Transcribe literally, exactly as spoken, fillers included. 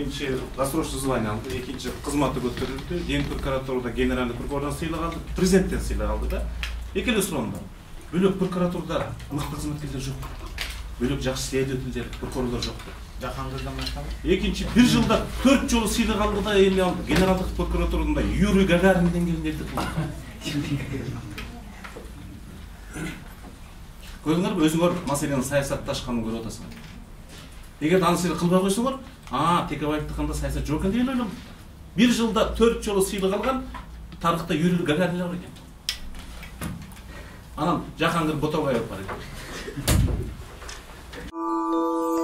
биринчи досрочный звание алды, экинчи кызматы көтөрүлдү, Ген прокуратурада генеральный прокурордон сыйлык алды, президенттен сыйлык алды да. Экинчи суроомда бөлөк прокуратурада мыкты кызматкерлер жок. Бөлөк жакшы следовательдер, прокурорлор жок. Жахангырдан баштап. Экинчи бир жылда төрт жолу сыйлык алды да, эми ал генералдык прокуратурада Юрий Гагарин деңгээлинде көрдүңөрбү, өзүңөр маселенин саясатташканын көрүп атасыңар. Эгер аны сыйлык кылбай койсоңор, а, Текебаевдикында саясат жок экен деп ойлойм. Бир жылда төрт жолу сыйлык алган тарыхта Юрий Гагарин бар экен. Анан Жахангыр Ботабаев бар экен.